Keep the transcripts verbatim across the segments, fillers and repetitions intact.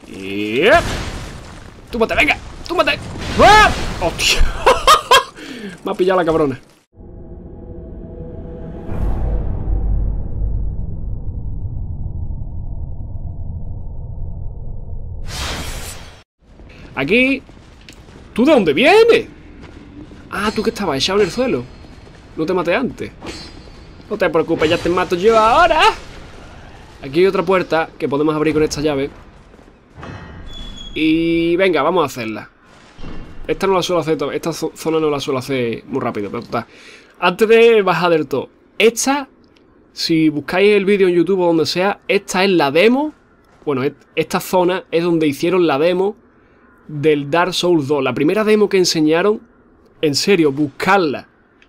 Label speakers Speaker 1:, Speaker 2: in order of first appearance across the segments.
Speaker 1: Y... ¡túmate, venga! ¡Túmate! ¡Ah! ¡Hostia! Me ha pillado la cabrona. Aquí... ¿Tú de dónde vienes? Ah, tú que estabas echado en el suelo. No te maté antes. No te preocupes, ya te mato yo ahora. Aquí hay otra puerta que podemos abrir con esta llave. Y venga, vamos a hacerla. Esta no la suelo hacer, esta zona no la suelo hacer muy rápido, pero está. Antes de bajar del todo, esta, si buscáis el vídeo en YouTube o donde sea, esta es la demo. Bueno, esta zona es donde hicieron la demo del Dark Souls dos. La primera demo que enseñaron, en serio, buscarla.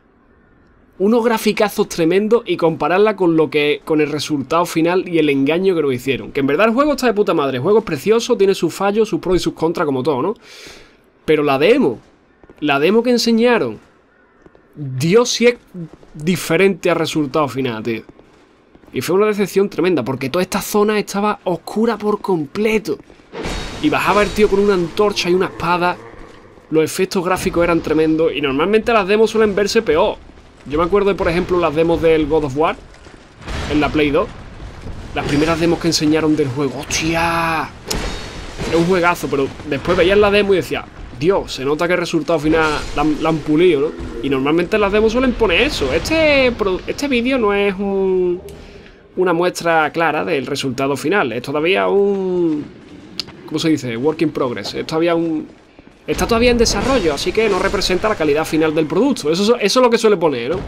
Speaker 1: Unos graficazos tremendos y compararla con lo que con el resultado final y el engaño que nos hicieron. Que en verdad el juego está de puta madre. El juego es precioso, tiene sus fallos, sus pros y sus contras, como todo, ¿no? Pero la demo, la demo que enseñaron, Dios, sí es diferente al resultado final, tío. Y fue una decepción tremenda, porque toda esta zona estaba oscura por completo. Y bajaba el tío con una antorcha y una espada. Los efectos gráficos eran tremendos. Y normalmente las demos suelen verse peor. Yo me acuerdo de, por ejemplo, las demos del God of War en la Play dos. Las primeras demos que enseñaron del juego. ¡Hostia! Es un juegazo, pero después veías la demo y decía, Dios, se nota que el resultado final la, la han pulido, ¿no? Y normalmente las demos suelen poner eso. Este, este vídeo no es un, una muestra clara del resultado final. Es todavía un... ¿cómo se dice? Work in progress. Es todavía un... Está todavía en desarrollo, así que no representa la calidad final del producto. Eso, eso es lo que suele poner, ¿no?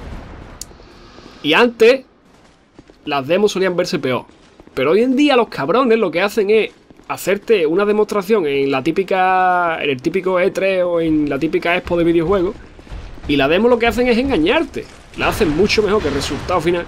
Speaker 1: Y antes, las demos solían verse peor. Pero hoy en día los cabrones lo que hacen es hacerte una demostración en la típica, en el típico E tres o en la típica expo de videojuegos. Y la demo lo que hacen es engañarte. La hacen mucho mejor que el resultado final.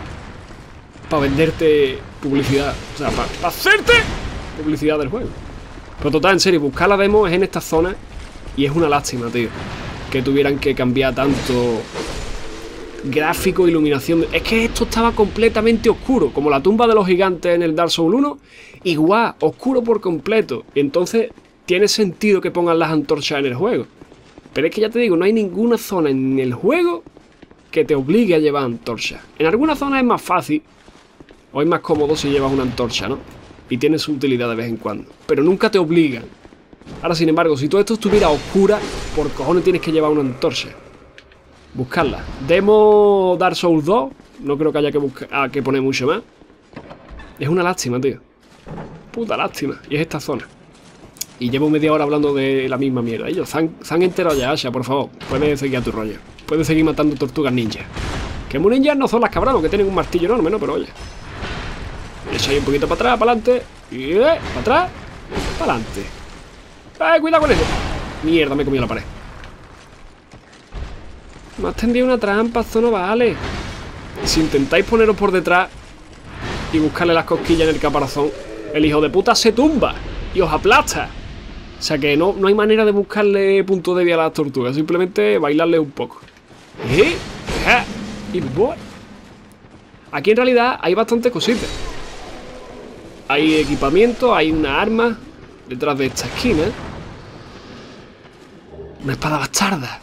Speaker 1: Para venderte publicidad. O sea, para, para hacerte publicidad del juego. Pero total, en serio, buscar la demo es en esta zona. Y es una lástima, tío, que tuvieran que cambiar tanto gráfico, iluminación. Es que esto estaba completamente oscuro, como la tumba de los gigantes en el Dark Souls uno. Igual, oscuro por completo. Y entonces tiene sentido que pongan las antorchas en el juego. Pero es que ya te digo, no hay ninguna zona en el juego que te obligue a llevar antorchas. En algunas zonas es más fácil o es más cómodo si llevas una antorcha, ¿no? Y tiene su utilidad de vez en cuando. Pero nunca te obligan. Ahora, sin embargo, si todo esto estuviera oscura, por cojones tienes que llevar una antorcha. Buscarla. Demo Dark Souls dos. No creo que haya que, buscar, ah, que poner mucho más. Es una lástima, tío. Puta lástima. Y es esta zona. Y llevo media hora hablando de la misma mierda. Ellos se han, se han enterado ya, Asha, por favor. Puedes seguir a tu rollo. Puedes seguir matando tortugas ninja. Que muy ninjas no son las cabronas, que tienen un martillo enorme, ¿no? Pero oye. Echa ahí un poquito para atrás, para adelante. Y eh, para atrás, para adelante. ¡Eh, cuidado con eso! Mierda, me he comido la pared. Me has tendido una trampa, esto no vale. Si intentáis poneros por detrás y buscarle las cosquillas en el caparazón, el hijo de puta se tumba y os aplasta. O sea que no, no hay manera de buscarle punto débil a las tortugas. Simplemente bailarle un poco. ¿Eh? Y voy. Aquí en realidad hay bastantes cositas. Hay equipamiento, hay una arma detrás de esta esquina. Una espada bastarda.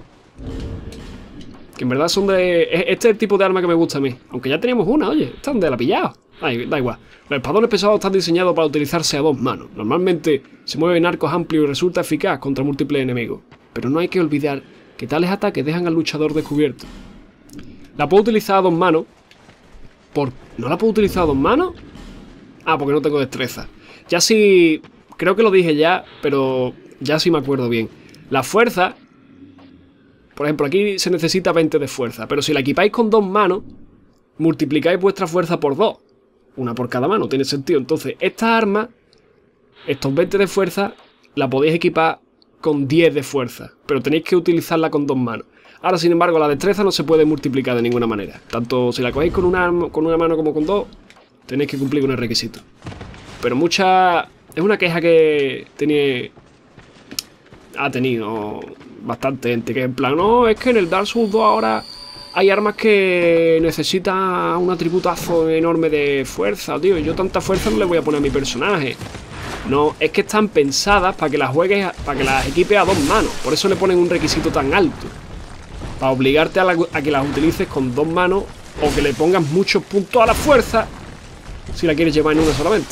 Speaker 1: Que en verdad son de... Este es el tipo de arma que me gusta a mí. Aunque ya teníamos una, oye. Esta donde la he pillado. Ay, da igual. Los espadones pesados están diseñados para utilizarse a dos manos. Normalmente se mueven arcos amplios y resulta eficaz contra múltiples enemigos. Pero no hay que olvidar que tales ataques dejan al luchador descubierto. La puedo utilizar a dos manos. ¿Por... ¿No la puedo utilizar a dos manos? Ah, porque no tengo destreza. Ya sí... Creo que lo dije ya, pero ya sí me acuerdo bien. La fuerza... Por ejemplo, aquí se necesita veinte de fuerza. Pero si la equipáis con dos manos, multiplicáis vuestra fuerza por dos. Una por cada mano, tiene sentido. Entonces, esta arma, estos veinte de fuerza, la podéis equipar con diez de fuerza. Pero tenéis que utilizarla con dos manos. Ahora, sin embargo, la destreza no se puede multiplicar de ninguna manera. Tanto si la cogéis con una, con una mano como con dos, tenéis que cumplir con el requisito. Pero mucha... Es una queja que tenía... ha tenido bastante gente, que en plan, no, es que en el Dark Souls dos ahora hay armas que necesitan un atributazo enorme de fuerza, tío, y yo tanta fuerza no le voy a poner a mi personaje. No, es que están pensadas para que las juegues, para que las equipes a dos manos. Por eso le ponen un requisito tan alto. Para obligarte a, la, a que las utilices con dos manos o que le pongas muchos puntos a la fuerza si la quieres llevar en una solamente.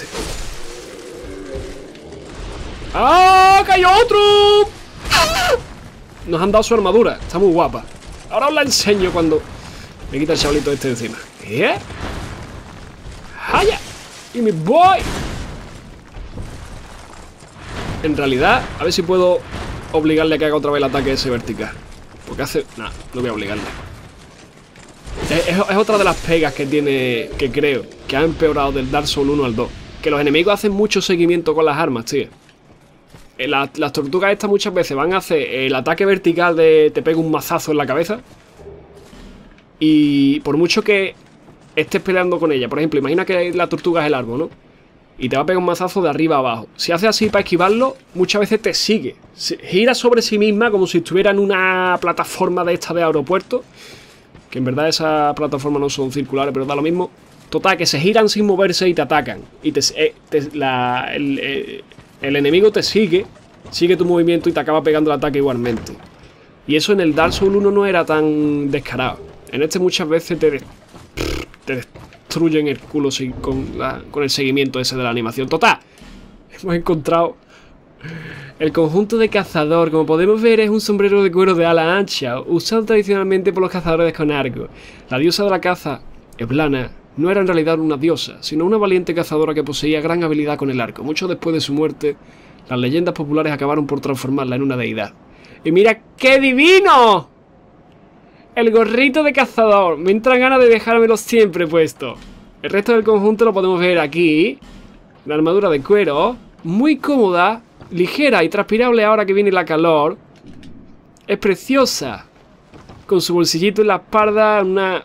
Speaker 1: ¡Ah! ¡Cayó otro! ¡Ah! Nos han dado su armadura. Está muy guapa. Ahora os la enseño cuando me quita el chavalito este de encima. ¿Qué? ¡Haya! ¡Y me voy! En realidad, a ver si puedo obligarle a que haga otra vez el ataque ese vertical. Porque hace... Nah, no voy a obligarle. Es, es, es otra de las pegas que tiene... Que creo que ha empeorado del Dark Souls uno al dos. Que los enemigos hacen mucho seguimiento con las armas, tío. La, las tortugas estas muchas veces van a hacer el ataque vertical de... Te pego un mazazo en la cabeza. Y por mucho que estés peleando con ella. Por ejemplo, imagina que la tortuga es el árbol, ¿no? Y te va a pegar un mazazo de arriba a abajo. Si hace así para esquivarlo, muchas veces te sigue. Se gira sobre sí misma como si estuviera en una plataforma de esta de aeropuerto. Que en verdad esas plataformas no son circulares, pero da lo mismo. Total, que se giran sin moverse y te atacan. Y te, eh, te, la, el, eh, el enemigo te sigue, sigue tu movimiento y te acaba pegando el ataque igualmente. Y eso en el Dark Souls uno no era tan descarado. En este muchas veces te, te destruyen el culo con, la, con el seguimiento ese de la animación. Total, hemos encontrado el conjunto de cazador. Como podemos ver, es un sombrero de cuero de ala ancha, usado tradicionalmente por los cazadores con arco. La diosa de la caza, Eblana, no era en realidad una diosa, sino una valiente cazadora que poseía gran habilidad con el arco. Mucho después de su muerte, las leyendas populares acabaron por transformarla en una deidad. ¡Y mira qué divino! El gorrito de cazador. Me entra ganas de dejármelo siempre puesto. El resto del conjunto lo podemos ver aquí. La armadura de cuero, muy cómoda, ligera y transpirable ahora que viene la calor. Es preciosa. Con su bolsillito en la espalda, una...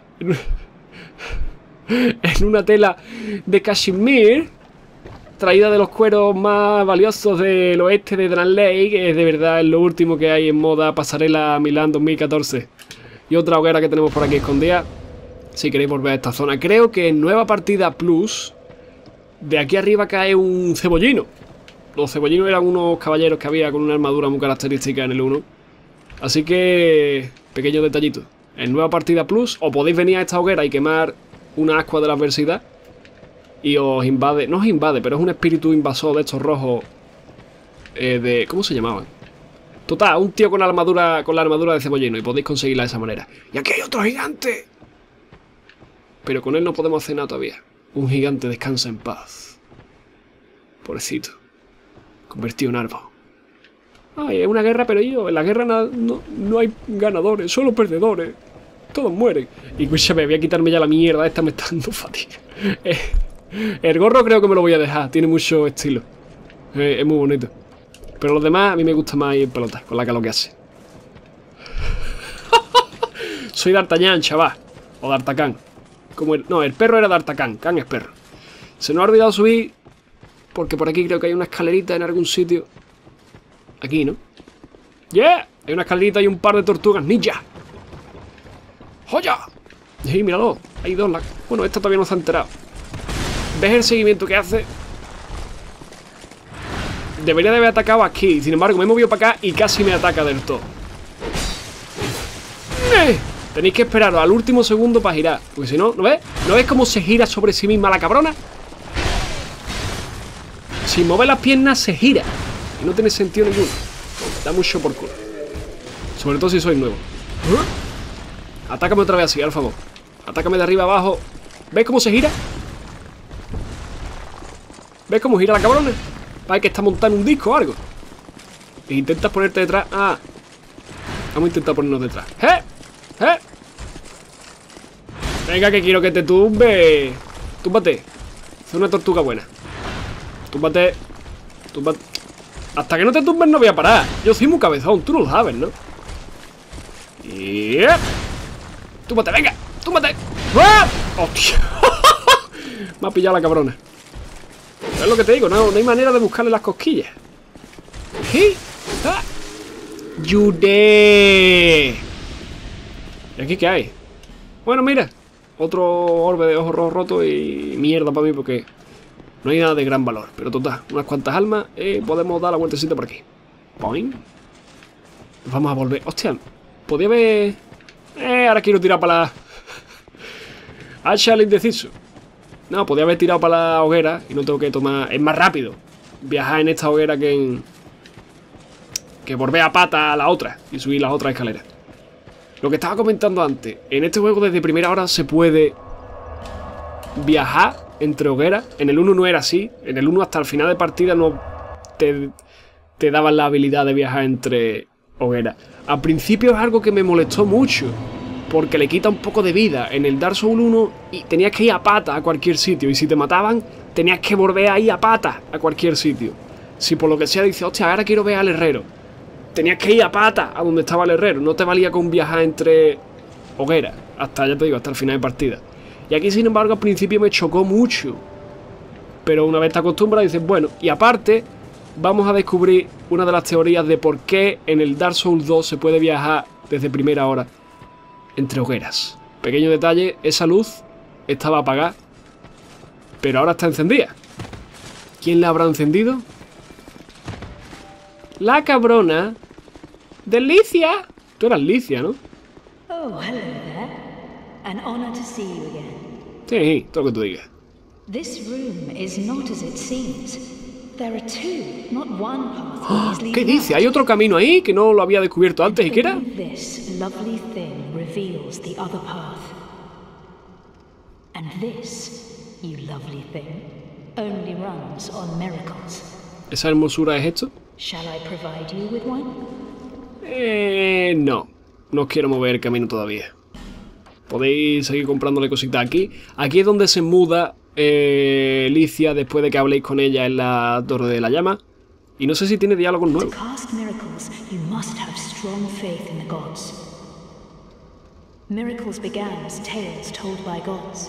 Speaker 1: en una tela de cashmere, traída de los cueros más valiosos del oeste de Drang Lake. Que es de verdad es lo último que hay en moda pasarela Milán dos mil catorce. Y otra hoguera que tenemos por aquí escondida, si queréis volver a esta zona. Creo que en nueva partida plus, de aquí arriba cae un cebollino. Los cebollinos eran unos caballeros que había con una armadura muy característica en el uno. Así que, pequeño detallito. En nueva partida plus, o podéis venir a esta hoguera y quemar una ascua de la adversidad y os invade, no os invade, pero es un espíritu invasor de estos rojos eh, de... ¿Cómo se llamaban? Total, un tío con la armadura con la armadura de cebollino y podéis conseguirla de esa manera. Y aquí hay otro gigante. Pero con él no podemos hacer nada todavía. Un gigante descansa en paz. Pobrecito. Convertido en árbol. Ay, es una guerra, pero yo, en la guerra no, no, no hay ganadores, solo perdedores. Todos mueren. Y escúchame, voy a quitarme ya la mierda. Esta me está dando fatiga. Eh, el gorro creo que me lo voy a dejar. Tiene mucho estilo. Eh, es muy bonito. Pero los demás a mí me gusta más ir en pelota, con la calor que hace. Soy D'Artagnan, chaval. O D'Artacán. Como el, no, el perro era D'Artacán. Can es perro. Se nos ha olvidado subir, porque por aquí creo que hay una escalerita en algún sitio. Aquí, ¿no? ¡Yeah! Hay una escalerita y un par de tortugas ninja. ¡Joya! Sí, míralo. Hay dos. La... Bueno, esta todavía no se ha enterado. ¿Ves el seguimiento que hace? Debería de haber atacado aquí. Sin embargo, me he movido para acá y casi me ataca del todo. ¡Eh! Tenéis que esperaros al último segundo para girar. Porque si no, ¿no ves? ¿No ves cómo se gira sobre sí misma la cabrona? Sin mover las piernas se gira. Y no tiene sentido ninguno. Da mucho por culo. Sobre todo si sois nuevo. ¿Eh? Atácame otra vez así, al favor. Atácame de arriba abajo. ¿Ves cómo se gira? ¿Ves cómo gira la cabrona? Parece que está montando un disco o algo. E intentas ponerte detrás. Ah. Vamos a intentar ponernos detrás. ¡Eh! ¡Eh! Venga, que quiero que te tumbe. Túmbate. Es una tortuga buena. Túmbate. Túmbate. Hasta que no te tumbes no voy a parar. Yo soy muy cabezón, tú no lo sabes, ¿no? Y... Túmbate, venga. Túmbate. ¡Ah! ¡Hostia! Me ha pillado la cabrona. Es lo que te digo, no, no hay manera de buscarle las cosquillas. ¿Sí? ¡Ah! ¡Yudé! ¿Y aquí qué hay? Bueno, mira. Otro orbe de ojos rojos rotos y mierda para mí porque No hay nada de gran valor, pero total, unas cuantas almas, eh, podemos dar la vueltecita por aquí. Boing. Nos vamos a volver. Hostia, podía haber... Eh, ahora quiero tirar para la... Hacha al indeciso. No, podía haber tirado para la hoguera y no tengo que tomar... Es más rápido viajar en esta hoguera que en... Que volver a pata a la otra y subir las otras escaleras. Lo que estaba comentando antes, en este juego desde primera hora se puede viajar entre hogueras. En el uno no era así. En el uno hasta el final de partida no te, te daban la habilidad de viajar entre hogueras. Al principio es algo que me molestó mucho, porque le quita un poco de vida. En el Dark Souls uno y tenías que ir a pata a cualquier sitio, y si te mataban tenías que volver a ir a pata a cualquier sitio. Si por lo que sea dices, hostia, ahora quiero ver al herrero, tenías que ir a pata a donde estaba el herrero. No te valía con viajar entre hogueras hasta, ya te digo, hasta el final de partida. Y aquí, sin embargo, al principio me chocó mucho, pero una vez te acostumbras dices, bueno. Y aparte, vamos a descubrir una de las teorías de por qué en el Dark Souls dos se puede viajar desde primera hora entre hogueras. Pequeño detalle, esa luz estaba apagada, pero ahora está encendida. ¿Quién la habrá encendido? La cabrona de Licia. Tú eras Licia, ¿no?
Speaker 2: Oh, hello there. An honor to see you again.
Speaker 1: Sí, todo lo que tú digas.
Speaker 2: This room is not as it seems. There are two, not one path.
Speaker 1: ¿Qué dice? ¿Hay otro camino ahí que no lo había descubierto antes siquiera?
Speaker 2: This lovely thing reveals the other path. And this, you lovely thing, only runs on miracles.
Speaker 1: ¿Esa hermosura es esto?
Speaker 2: Shall I provide you with one?
Speaker 1: Eh, no. No os quiero mover el camino todavía. Podéis seguir comprándole cositas aquí. Aquí es donde se muda eh, Licia después de que habléis con ella en la Torre de la Llama. Y no sé si tiene diálogos nuevos.
Speaker 2: To cast miracles, you must have strong faith in the gods. Miracles began as tales told by gods.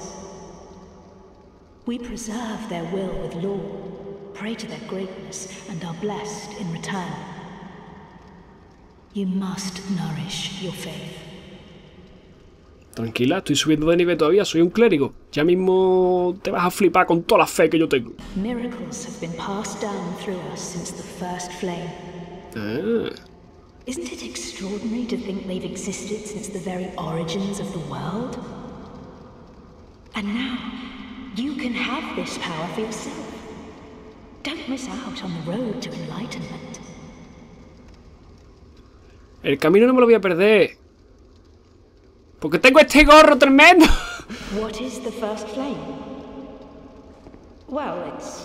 Speaker 2: We preserve their will with law, pray to their greatness, and are blessed in return. You must nourish your faith.
Speaker 1: Tranquila, estoy subiendo de nivel todavía, soy un clérigo. Ya mismo te vas a flipar con toda la fe que yo tengo.
Speaker 2: Miracles have been passed down through us since the first flame.
Speaker 1: Ah.
Speaker 2: Isn't it extraordinary to think they've existed since the very origins of the world? And now, you can have this power for yourself. Don't miss out on the road to enlightenment.
Speaker 1: El camino no me lo voy a perder. Porque tengo este gorro tremendo.
Speaker 2: What is the first flame? Well, it's...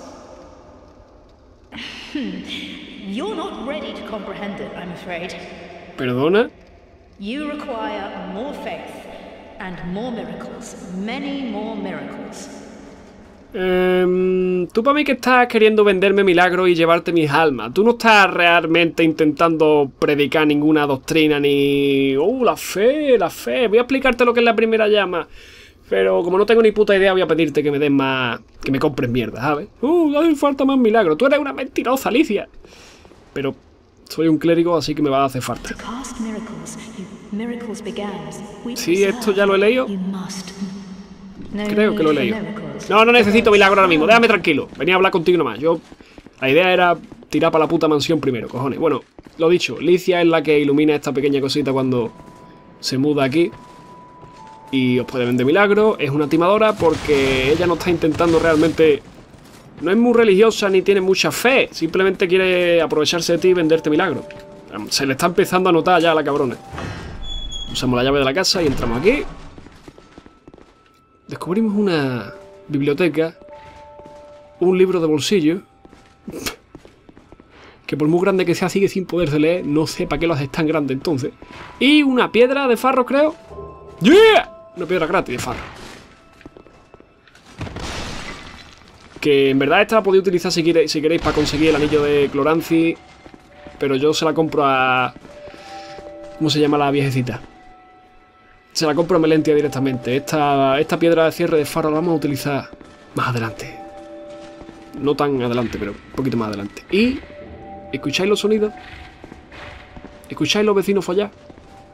Speaker 2: You're not ready to comprehend it, I'm afraid.
Speaker 1: ¿Perdona?
Speaker 2: You require more faith and more miracles, many more miracles.
Speaker 1: Um, tú para mí que estás queriendo venderme milagros y llevarte mis almas. Tú no estás realmente intentando predicar ninguna doctrina ni... ¡Uh, la fe, la fe! Voy a explicarte lo que es la primera llama. Pero como no tengo ni puta idea, voy a pedirte que me den más... Que me compres mierda, ¿sabes? ¡Uh, hace falta más milagros! Tú eres una mentirosa, Alicia. Pero soy un clérigo, así que me va a hacer falta. Sí, esto ya lo he leído. Creo que lo he leído. No, no necesito milagro ahora mismo. Déjame tranquilo. Venía a hablar contigo nomás. Yo... La idea era tirar para la puta mansión primero, cojones. Bueno, lo dicho. Licia es la que ilumina esta pequeña cosita cuando se muda aquí. Y os puede vender milagro. Es una timadora porque ella no está intentando realmente... No es muy religiosa ni tiene mucha fe. Simplemente quiere aprovecharse de ti y venderte milagro. Se le está empezando a notar ya a la cabrona. Usamos la llave de la casa y entramos aquí. Descubrimos una biblioteca, un libro de bolsillo, que por muy grande que sea sigue sin poderse leer, no sé para qué lo haces tan grande entonces. Y una piedra de farro, creo. ¡Yeah! Una piedra gratis de farro. Que en verdad esta la podéis utilizar si queréis, si queréis para conseguir el anillo de Cloranci, pero yo se la compro a... ¿Cómo se llama la viejecita? Se la compro a Melentia directamente. Esta, esta piedra de cierre de faro la vamos a utilizar más adelante. No tan adelante, pero un poquito más adelante. Y... ¿escucháis los sonidos? ¿Escucháis los vecinos follar?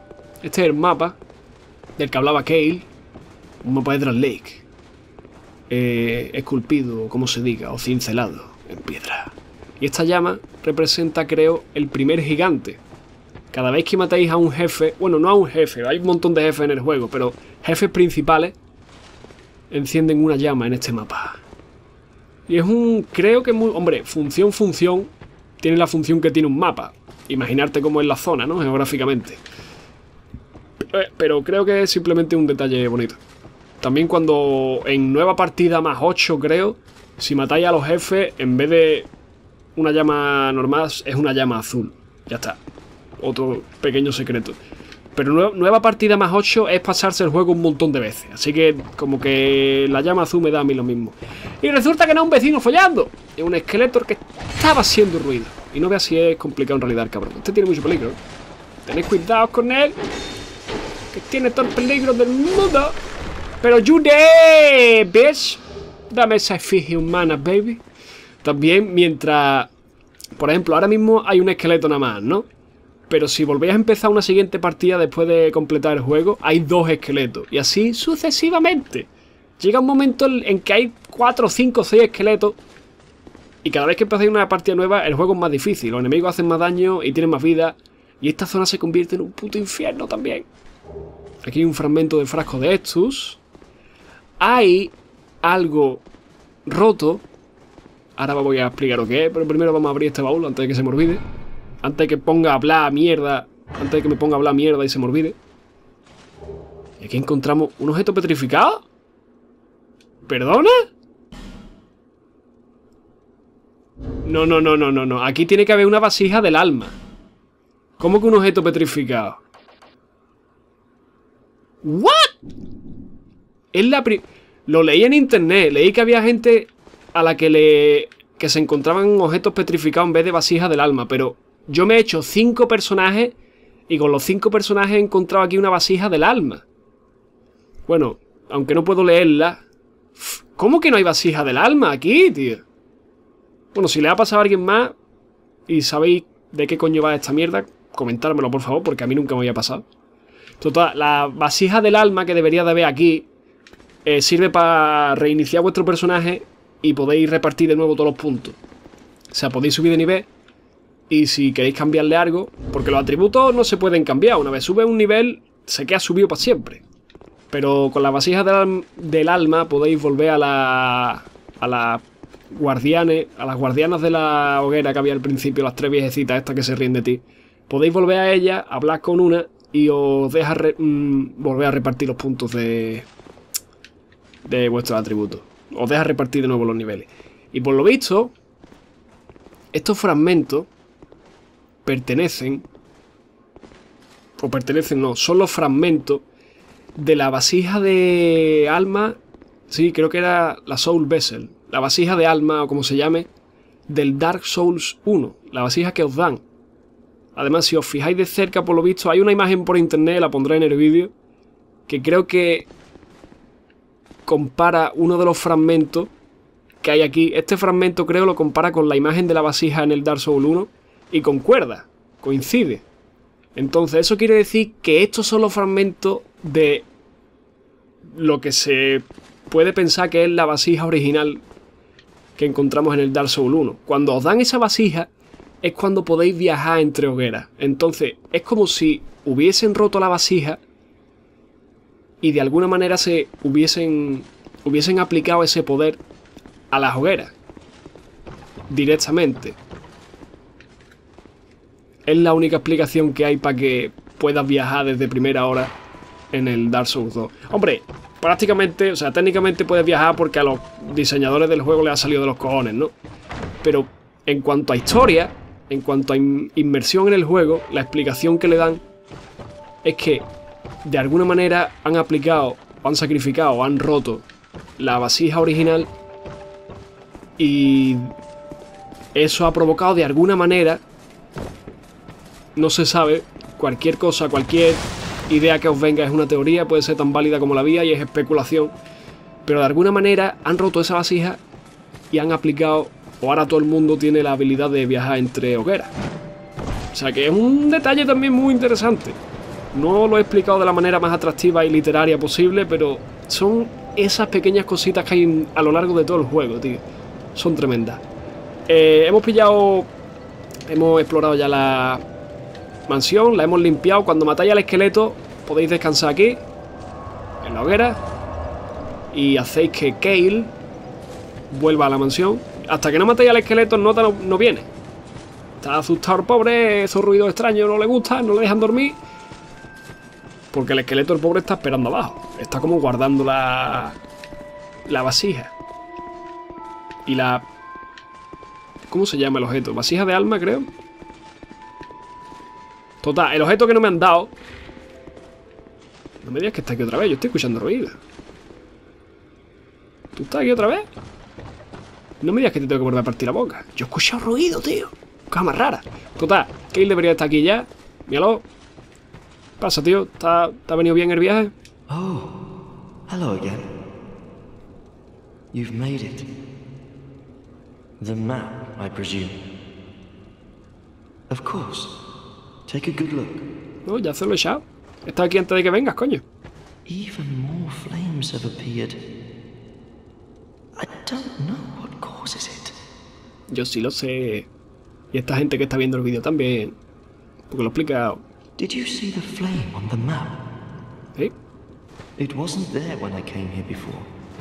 Speaker 1: Este es el mapa del que hablaba Kale. Un mapa de Drake Lake. eh, esculpido, como se diga, o cincelado en piedra. Y esta llama representa, creo, el primer gigante. Cada vez que matáis a un jefe, bueno, no a un jefe, hay un montón de jefes en el juego, pero jefes principales encienden una llama en este mapa. Y es un, creo que muy, hombre, función, función, tiene la función que tiene un mapa. Imaginarte cómo es la zona, ¿no? Geográficamente. Pero creo que es simplemente un detalle bonito. También cuando en nueva partida más ocho, creo, si matáis a los jefes, en vez de una llama normal, es una llama azul. Ya está. Otro pequeño secreto. Pero nueva, nueva partida más ocho es pasarse el juego un montón de veces. Así que como que la llama azul me da a mí lo mismo. Y resulta que no es un vecino follando. Es un esqueleto que estaba haciendo ruido. Y no veas si es complicado en realidad, cabrón. Este tiene mucho peligro. Tenéis cuidado con él, que tiene todo el peligro del mundo. Pero ayude, bitch. Dame esa efigie humana, baby. También mientras... Por ejemplo, ahora mismo hay un esqueleto nada más, ¿no? Pero si volvéis a empezar una siguiente partida después de completar el juego, hay dos esqueletos. Y así sucesivamente. Llega un momento en que hay cuatro, cinco, seis esqueletos. Y cada vez que empezáis una partida nueva, el juego es más difícil. Los enemigos hacen más daño y tienen más vida. Y esta zona se convierte en un puto infierno también. Aquí hay un fragmento del frasco de Estus. Hay algo roto. Ahora voy a explicar lo que es, pero primero vamos a abrir este baúl antes de que se me olvide. Antes de que ponga a hablar mierda. Antes de que me ponga a hablar mierda y se me olvide. Y aquí encontramos un objeto petrificado. ¿Perdona? No, no, no, no, no, no. Aquí tiene que haber una vasija del alma. ¿Cómo que un objeto petrificado? ¿What? Es la pri... Lo leí en internet. Leí que había gente a la que le... que se encontraban objetos petrificados en vez de vasija del alma. Pero yo me he hecho cinco personajes y con los cinco personajes he encontrado aquí una vasija del alma. Bueno, aunque no puedo leerla. ¿Cómo que no hay vasija del alma aquí, tío? Bueno, si le ha pasado a alguien más y sabéis de qué coño va esta mierda, comentármelo por favor, porque a mí nunca me había pasado. Total, la vasija del alma que debería de haber aquí eh, sirve para reiniciar vuestro personaje y podéis repartir de nuevo todos los puntos. O sea, podéis subir de nivel y si queréis cambiarle algo, porque los atributos no se pueden cambiar. Una vez sube un nivel, se queda subido para siempre. Pero con la vasija del, del alma podéis volver a la... a la... guardianes, a las guardianas de la hoguera que había al principio, las tres viejecitas estas que se ríen de ti. Podéis volver a ellas, hablar con una y os deja re, mmm, volver a repartir los puntos de de vuestros atributos. Os deja repartir de nuevo los niveles. Y por lo visto, estos fragmentos pertenecen o pertenecen, no, son los fragmentos de la vasija de alma. Sí, creo que era la Soul Vessel. La vasija de alma, o como se llame, del Dark Souls uno. La vasija que os dan. Además, si os fijáis de cerca, por lo visto, hay una imagen por internet, la pondré en el vídeo, que creo que compara uno de los fragmentos que hay aquí. Este fragmento creo lo compara con la imagen de la vasija en el Dark Souls uno y concuerda, coincide. Entonces, eso quiere decir que estos son los fragmentos de lo que se puede pensar que es la vasija original que encontramos en el Dark Souls uno. Cuando os dan esa vasija es cuando podéis viajar entre hogueras. Entonces es como si hubiesen roto la vasija y de alguna manera se hubiesen, hubiesen aplicado ese poder a las hogueras directamente. Es la única explicación que hay para que puedas viajar desde primera hora en el Dark Souls dos. Hombre, prácticamente, o sea, técnicamente puedes viajar porque a los diseñadores del juego les ha salido de los cojones, ¿no? Pero en cuanto a historia, en cuanto a in inmersión en el juego, la explicación que le dan es que de alguna manera han aplicado, o han sacrificado, o han roto la vasija original y eso ha provocado de alguna manera, no se sabe, cualquier cosa, cualquier idea que os venga es una teoría, puede ser tan válida como la mía y es especulación, pero de alguna manera han roto esa vasija y han aplicado, o ahora todo el mundo tiene la habilidad de viajar entre hogueras. O sea que es un detalle también muy interesante. No lo he explicado de la manera más atractiva y literaria posible, pero son esas pequeñas cositas que hay a lo largo de todo el juego, tío. Son tremendas. Eh, hemos pillado... Hemos explorado ya la mansión, la hemos limpiado. Cuando matáis al esqueleto, podéis descansar aquí, en la hoguera, y hacéis que Kale vuelva a la mansión. Hasta que no matéis al esqueleto, Nota no, no viene. Está asustado el pobre, esos ruidos extraños no le gustan, no le dejan dormir. Porque el esqueleto, el pobre, está esperando abajo. Está como guardando la, la vasija. Y la... ¿Cómo se llama el objeto? Vasija de alma, creo. Total, el objeto que no me han dado. No me digas que está aquí otra vez. Yo estoy escuchando ruido. ¿Tú estás aquí otra vez? No me digas que te tengo que volver a partir la boca. Yo he escuchado ruido, tío. Cosa más rara. Total, Kale debería estar aquí ya. Míralo. ¿Qué pasa, tío? ¿Te ha, ¿Te ha venido bien el viaje?
Speaker 3: Oh, hello again. You've made it. The map, I presume. Of course. Take a good look.
Speaker 1: No, ya se lo he echado. Está aquí antes de que vengas, coño.
Speaker 3: Even more flames have appeared. I don't know what causes it.
Speaker 1: Yo sí lo sé. Y esta gente que está viendo el vídeo también. Porque lo he explicado.
Speaker 3: Did you see the flame on the map?
Speaker 1: ¿Sí?
Speaker 3: It wasn't there when I came here before.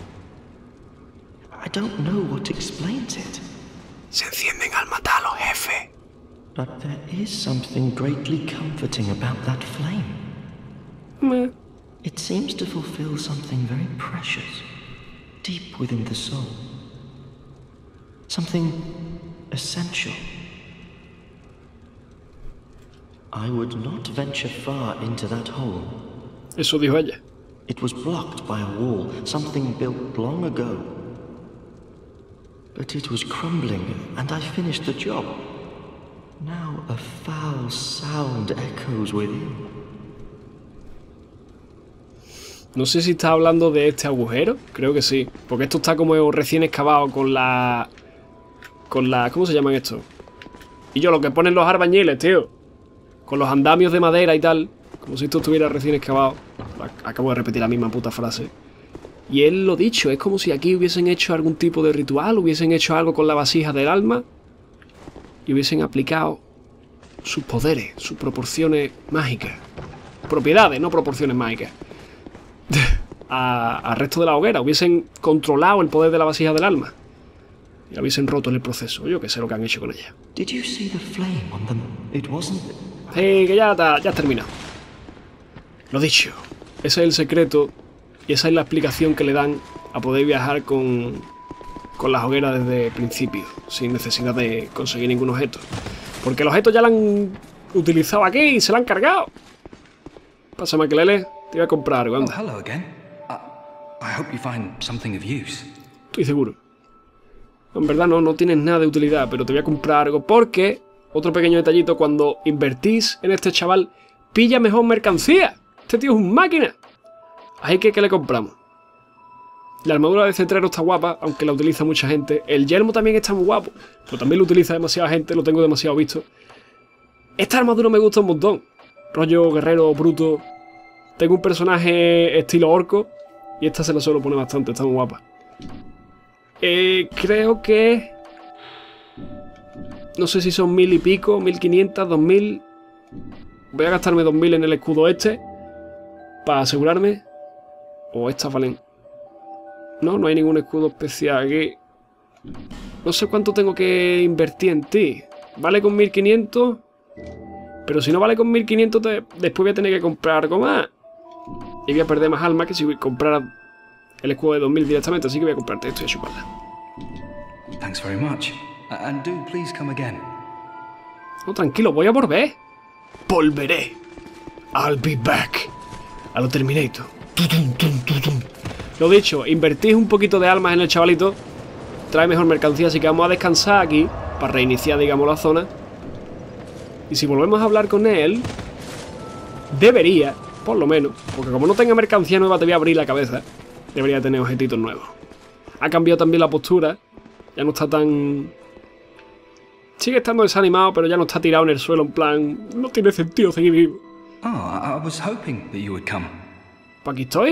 Speaker 3: I don't know what explains it.
Speaker 1: Se encienden al matarlo, jefe.
Speaker 3: But there is something greatly comforting about that flame.
Speaker 1: Meh.
Speaker 3: It seems to fulfill something very precious, deep within the soul. Something essential. I would not venture far into that hole.
Speaker 1: Eso dijo ella.
Speaker 3: It was blocked by a wall, something built long ago. But it was crumbling, and I finished the job. Now a foul sound echoes within.
Speaker 1: No sé si está hablando de este agujero. Creo que sí. Porque esto está como recién excavado con la... Con la... ¿Cómo se llaman estos? Y yo, lo que ponen los albañiles, tío. Con los andamios de madera y tal. Como si esto estuviera recién excavado. Acabo de repetir la misma puta frase. Y él lo dicho, es como si aquí hubiesen hecho algún tipo de ritual, hubiesen hecho algo con la vasija del alma y hubiesen aplicado sus poderes, sus proporciones mágicas. Propiedades, no proporciones mágicas. Al resto de la hoguera, hubiesen controlado el poder de la vasija del alma. Y la hubiesen roto en el proceso. Yo que sé lo que han hecho con ella.
Speaker 3: Did you see the flame on them? It wasn't...
Speaker 1: Sí, que ya, ta, ya has terminado. Lo dicho, ese es el secreto. Y esa es la explicación que le dan a poder viajar con, con las hogueras desde el principio, sin necesidad de conseguir ningún objeto. Porque los objetos ya lo han utilizado aquí y se lo han cargado. Pasa, Makelele, te voy a comprar algo, anda.
Speaker 4: Oh, hello again. Uh, I hope you find something of use.
Speaker 1: Estoy seguro. En verdad no, no tienes nada de utilidad, pero te voy a comprar algo porque, otro pequeño detallito, cuando invertís en este chaval, pilla mejor mercancía. Este tío es un máquina. Así que, ¿qué le compramos? La armadura de cetrero está guapa, aunque la utiliza mucha gente. El yelmo también está muy guapo, pero también lo utiliza demasiada gente, lo tengo demasiado visto. Esta armadura me gusta un montón. Rollo guerrero bruto. Tengo un personaje estilo orco y esta se la suelo poner bastante, está muy guapa. Eh, creo que... No sé si son mil y pico, mil quinientos, dos mil... Voy a gastarme dos mil en el escudo este para asegurarme. O estas valen... No, no hay ningún escudo especial aquí. No sé cuánto tengo que invertir en ti. Vale con mil quinientos. Pero si no vale con mil quinientos, te... después voy a tener que comprar algo más. Y voy a perder más alma que si comprara el escudo de dos mil directamente. Así que voy a comprarte esto y a chuparla.
Speaker 4: Thanks very much. And do please come again.
Speaker 1: No, tranquilo, voy a volver. Volveré. I'll be back. A lo Terminator. Lo dicho, invertís un poquito de almas en el chavalito, trae mejor mercancía, así que vamos a descansar aquí para reiniciar, digamos, la zona. Y si volvemos a hablar con él, debería, por lo menos, porque como no tenga mercancía nueva te voy a abrir la cabeza, debería tener objetitos nuevos. Ha cambiado también la postura, ya no está tan... Sigue estando desanimado, pero ya no está tirado en el suelo en plan, no tiene sentido seguir vivo.
Speaker 4: Oh, I, I was hoping that you would come.
Speaker 1: Pues aquí estoy.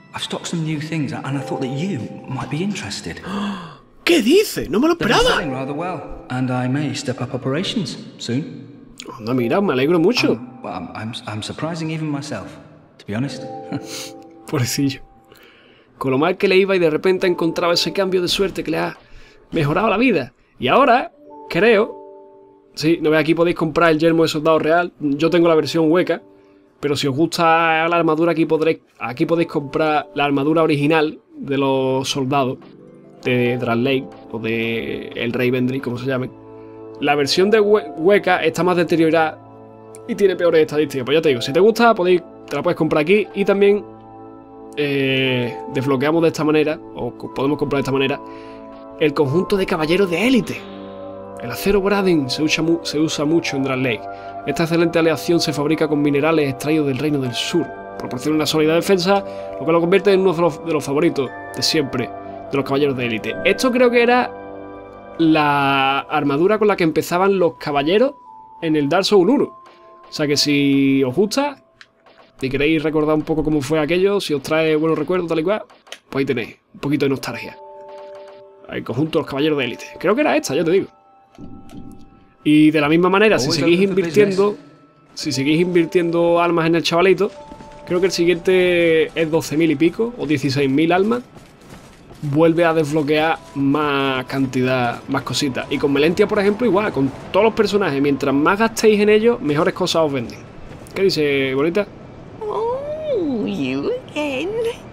Speaker 4: I've stocked some new things, and I thought that you might be interested.
Speaker 1: ¿Qué dice? No me lo
Speaker 4: They're
Speaker 1: esperaba.
Speaker 4: selling rather well, and I may step up operations soon.
Speaker 1: Anda, mira, me alegro mucho.
Speaker 4: Um, well, I'm, I'm, I'm surprising even myself, to be honest.
Speaker 1: Pobrecillo. Con lo mal que le iba y de repente ha encontrado ese cambio de suerte que le ha mejorado la vida. Y ahora, creo... Sí, no ve, aquí podéis comprar el yelmo de soldado real. Yo tengo la versión hueca. Pero si os gusta la armadura, aquí podréis, aquí podéis comprar la armadura original de los soldados de Drag Lake o de el Rey Vendry, como se llame. La versión de hue hueca está más deteriorada y tiene peores estadísticas. Pues ya te digo, si te gusta, podéis, te la puedes comprar aquí y también eh, desbloqueamos de esta manera, o podemos comprar de esta manera, el conjunto de caballeros de élite. El acero Braden se usa, mu se usa mucho en Drag Lake. Esta excelente aleación se fabrica con minerales extraídos del Reino del Sur. Proporciona una sólida defensa, lo que lo convierte en uno de los, de los favoritos de siempre de los caballeros de élite. Esto creo que era la armadura con la que empezaban los caballeros en el Dark Souls uno. O sea que si os gusta y queréis recordar un poco cómo fue aquello, si os trae buenos recuerdos tal y cual, pues ahí tenéis un poquito de nostalgia. El conjunto de los caballeros de élite. Creo que era esta, ya te digo. Y de la misma manera, si seguís invirtiendo, si seguís invirtiendo almas en el chavalito, creo que el siguiente es doce mil y pico o dieciséis mil almas. Vuelve a desbloquear más cantidad, más cositas. Y con Melentia, por ejemplo, igual, con todos los personajes, mientras más gastéis en ellos, mejores cosas os venden. ¿Qué dice, bonita?
Speaker 5: Oh, you again?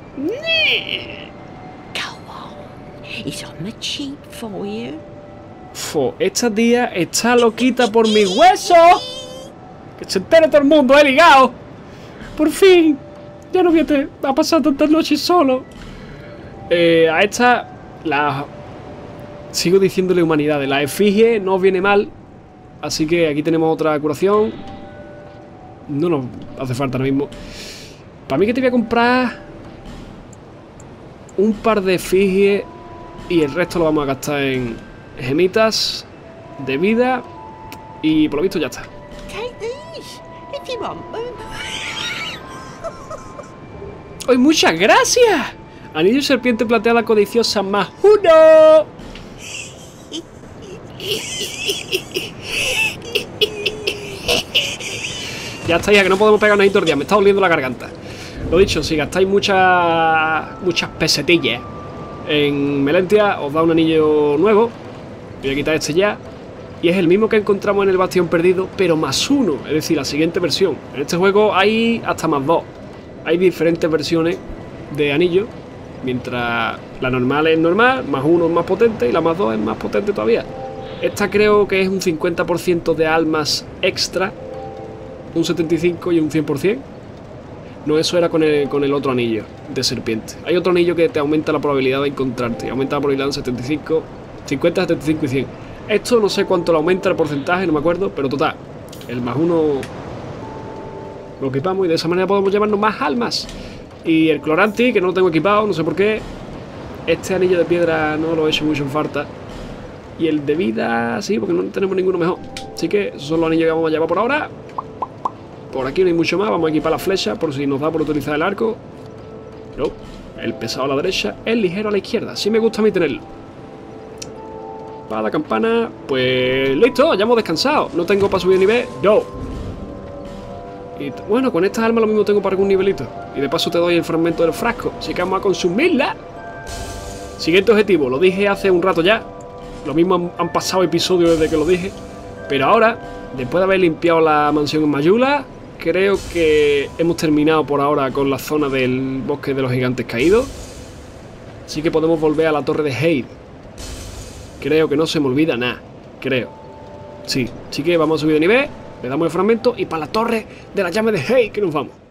Speaker 5: Go on. It's on the cheap for you.
Speaker 1: Fo, esta tía está loquita por mis huesos. Que se entere todo el mundo, he ligado. Por fin. Ya no voy a, te a pasar tantas noches solo. Eh, a esta la sigo diciéndole humanidades. La efigie no viene mal. Así que aquí tenemos otra curación. No nos hace falta ahora mismo. Para mí que te voy a comprar un par de efigies y el resto lo vamos a gastar en gemitas de vida. Y por lo visto ya está.
Speaker 5: Take these if you want them.
Speaker 1: ¡Ay, muchas gracias! Anillo serpiente plateada codiciosa más uno. Ya está, ya que no podemos pegar ahí todo el día. Me está doliendo la garganta. Lo dicho, si gastáis muchas muchas pesetillas en Melentia, os da un anillo nuevo. Voy a quitar este ya. Y es el mismo que encontramos en el Bastión Perdido, pero más uno. Es decir, la siguiente versión. En este juego hay hasta más dos. Hay diferentes versiones de anillo. Mientras la normal es normal, más uno es más potente y la más dos es más potente todavía. Esta creo que es un cincuenta por ciento de almas extra, un setenta y cinco por ciento y un cien por ciento. No, eso era con el, con el otro anillo de serpiente. Hay otro anillo que te aumenta la probabilidad de encontrarte. Aumenta la probabilidad en setenta y cinco, cincuenta, setenta y cinco y cien. Esto no sé cuánto le aumenta el porcentaje, no me acuerdo, pero total, el más uno lo equipamos y de esa manera podemos llevarnos más almas. Y el Cloranti, que no lo tengo equipado, no sé por qué. Este anillo de piedra no lo he hecho mucho en falta. Y el de vida, sí, porque no tenemos ninguno mejor. Así que esos son los anillos que vamos a llevar por ahora. Por aquí no hay mucho más. Vamos a equipar la flecha por si nos da por utilizar el arco. No, el pesado a la derecha, el ligero a la izquierda. Sí me gusta a mí tenerlo. Para la campana, pues listo, ya hemos descansado. No tengo para subir nivel, no. Y bueno, con estas armas lo mismo tengo para algún nivelito. Y de paso te doy el fragmento del frasco. Así que vamos a consumirla. Siguiente objetivo, lo dije hace un rato ya. Lo mismo han, han pasado episodios desde que lo dije. Pero ahora, después de haber limpiado la mansión en Mayula, creo que hemos terminado por ahora con la zona del bosque de los gigantes caídos. Así que podemos volver a la torre de Hade. Creo que no se me olvida nada. Creo. Sí, así que vamos a subir de nivel. Le damos el fragmento y para la torre de la llave de Hade que nos vamos.